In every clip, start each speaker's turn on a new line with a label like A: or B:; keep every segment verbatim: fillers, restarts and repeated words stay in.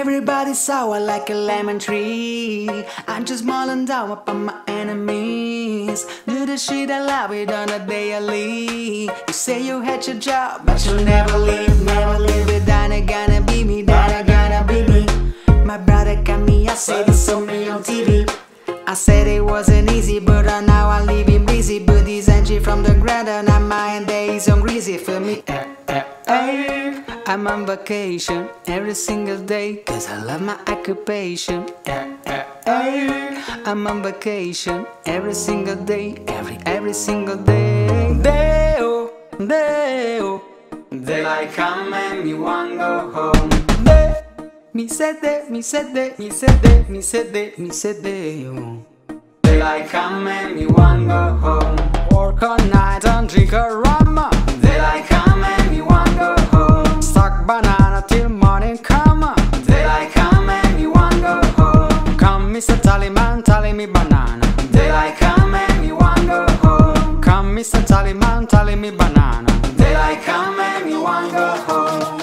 A: Everybody sour like a lemon tree. I'm just mulling down upon my enemies. Do the shit I love it on a daily. You say you had your job, but you'll never leave, never leave it. Then it gonna be me, then it gonna be me. My brother got me, I said it's on me on T V. I said it wasn't easy, but uh, now I'm living busy. But he's energy from the ground and I'm mind days on greasy for me. Eh, eh, eh. I'm on vacation every single day, cause I love my occupation. Eh, eh, eh. I'm on vacation every single day, every, every single day. Deo, Deo, daylight come and me want go home. De Mi sede, mi sede, mi sede, mi sede, mi sede, oh. Daylight come and me want go home. Work all night and drink a rum. Daylight come and me want go home. Stuck banana till morning come. Daylight come and me want go home. Come Mister Tallyman, tally me banana. Daylight come and me want go home. Come Mister Tallyman, tally me banana. Daylight come and me want go home.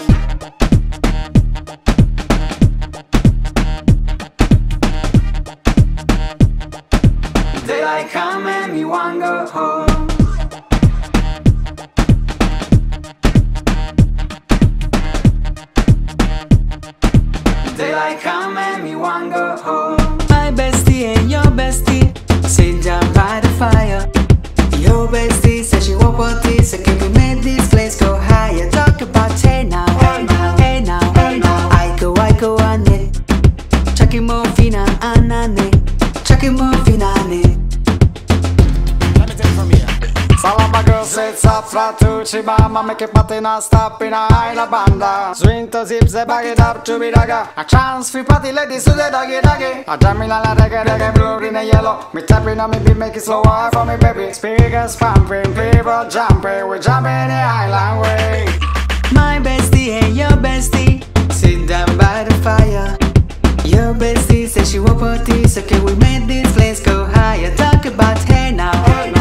A: Daylight come and me want go home. Daylight come and me want go home. My bestie and your bestie sit down by the fire. Your bestie said she want what this, so can we make this place go higher? Talk about hey now, hey now, hey now, hey now. I go, I go on it. Chucky mo fina anane. Chucky mo finane.
B: Salamba girl sits up flat to Chibama, make it patina stop in a high banda. Swing to zips a bag it up to be dagger. A chance for party ladies to the doggy doggy. A jamming la reggae reggae blue in a yellow. Me tapping on me beat make it slower for me baby. Speakers pumping, people jumping, we jumping the island way.
A: My bestie and your bestie sit down by the fire. Your bestie said she want parties, so can we make this place go higher? Talk about hey now, hey now.